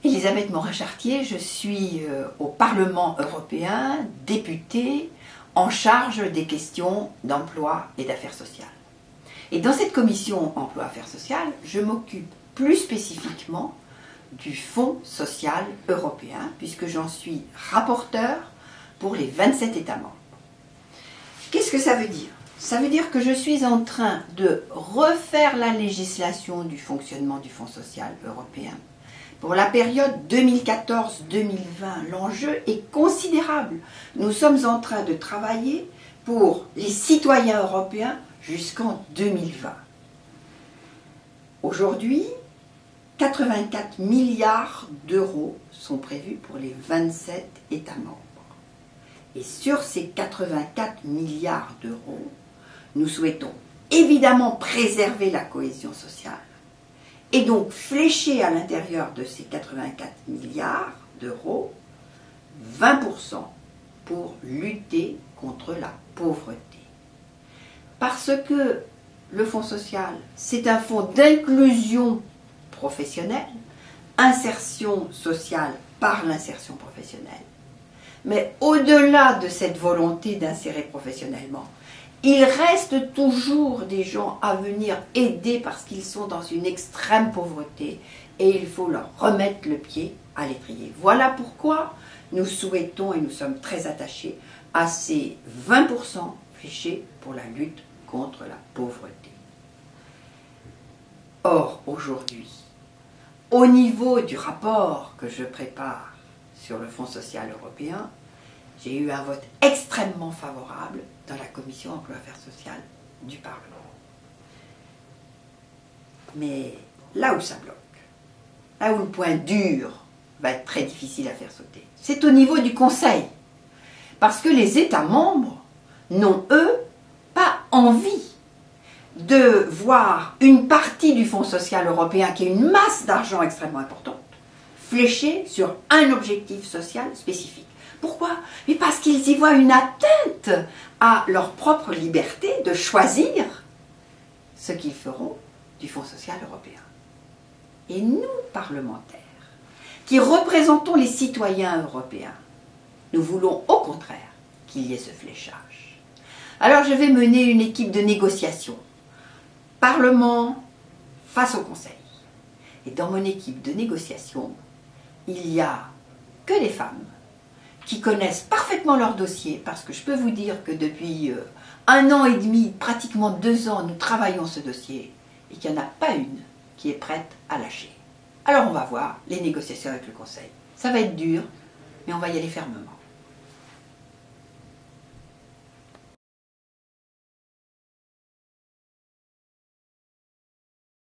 Elisabeth Morin-Chartier, je suis au Parlement européen, députée en charge des questions d'emploi et d'affaires sociales. Et dans cette commission emploi-affaires sociales, je m'occupe plus spécifiquement du Fonds social européen, puisque j'en suis rapporteur pour les 27 États membres. Qu'est-ce que ça veut dire? Ça veut dire que je suis en train de refaire la législation du fonctionnement du Fonds social européen. Pour la période 2014-2020, l'enjeu est considérable. Nous sommes en train de travailler pour les citoyens européens jusqu'en 2020. Aujourd'hui, 84 milliards d'euros sont prévus pour les 27 États membres. Et sur ces 84 milliards d'euros, nous souhaitons évidemment préserver la cohésion sociale et donc flécher à l'intérieur de ces 84 milliards d'euros 20% pour lutter contre la pauvreté. Parce que le Fonds social, c'est un fonds d'inclusion professionnelle, insertion sociale par l'insertion professionnelle. Mais au-delà de cette volonté d'insérer professionnellement, il reste toujours des gens à venir aider parce qu'ils sont dans une extrême pauvreté et il faut leur remettre le pied à l'étrier. Voilà pourquoi nous souhaitons et nous sommes très attachés à ces 20% fléchés pour la lutte contre la pauvreté. Or, aujourd'hui, au niveau du rapport que je prépare sur le Fonds social européen, j'ai eu un vote extrêmement favorable dans la commission emploi-affaires sociales du Parlement. Mais là où ça bloque, là où le point dur va être très difficile à faire sauter, c'est au niveau du Conseil. Parce que les États membres n'ont, eux, pas envie de voir une partie du Fonds social européen, qui est une masse d'argent extrêmement importante, fléchée sur un objectif social spécifique. Pourquoi? Mais parce qu'ils y voient une atteinte à leur propre liberté de choisir ce qu'ils feront du Fonds social européen. Et nous, parlementaires, qui représentons les citoyens européens, nous voulons au contraire qu'il y ait ce fléchage. Alors je vais mener une équipe de négociation, Parlement face au Conseil. Et dans mon équipe de négociation, il n'y a que des femmes qui connaissent parfaitement leur dossier, parce que je peux vous dire que depuis 1 an et demi, pratiquement 2 ans, nous travaillons ce dossier, et qu'il n'y en a pas une qui est prête à lâcher. Alors on va voir les négociations avec le Conseil. Ça va être dur, mais on va y aller fermement.